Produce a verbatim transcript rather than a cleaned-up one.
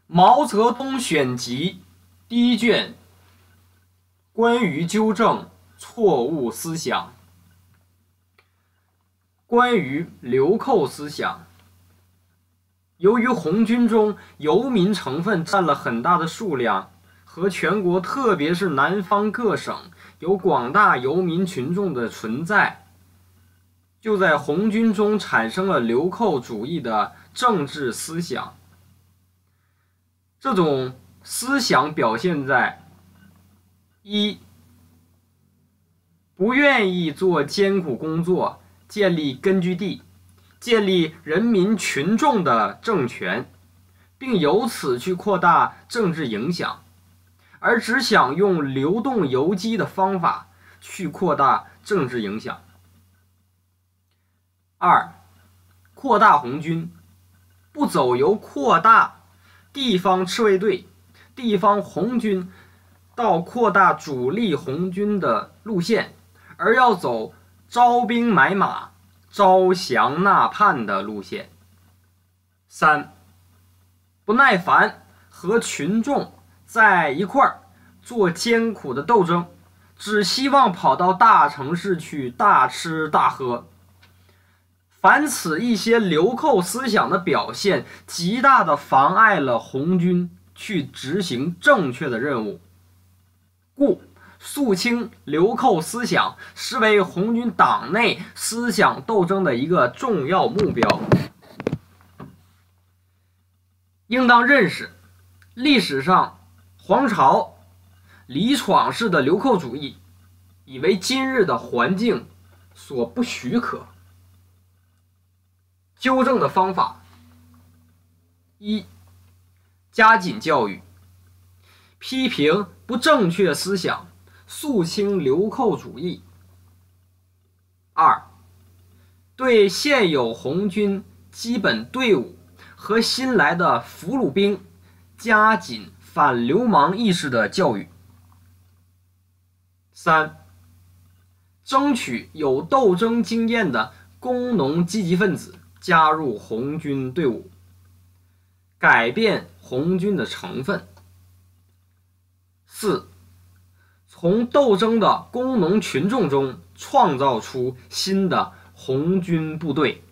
毛泽东选集第一卷，关于纠正错误思想。关于流寇思想，由于红军中游民成分占了很大的数量，和全国特别是南方各省有广大游民群众的存在，就在红军中产生了流寇主义的政治思想。这种思想表现在：一、不愿意做艰苦工作，建立根据地，建立人民群众的政权，并由此去扩大政治影响，而只想用流动游击的方法去扩大政治影响。二、扩大红军，不走由扩大地方赤卫队、地方红军到扩大主力红军的路线，而要走招兵买马、招降纳叛的路线。三、不耐烦和群众在一块儿做艰苦的斗争，只希望跑到大城市去大吃大喝。凡此一些流寇思想的表现，极大地妨碍了红军去执行正确的任务，故肃清流寇思想实为红军党内思想斗争的一个重要目标。应当认识，历史上黄巢、李闯式的流寇主义，已为今日的环境所不许可。纠正的方法：一、加紧教育，批评不正确思想，肃清流寇主义。二、对现有红军基本队伍和新来的俘虏兵加紧反流氓意识的教育。三、争取有斗争经验的工农积极分子加入红军队伍，改变红军的成分。四、从斗争的工农群众中创造出新的红军部队。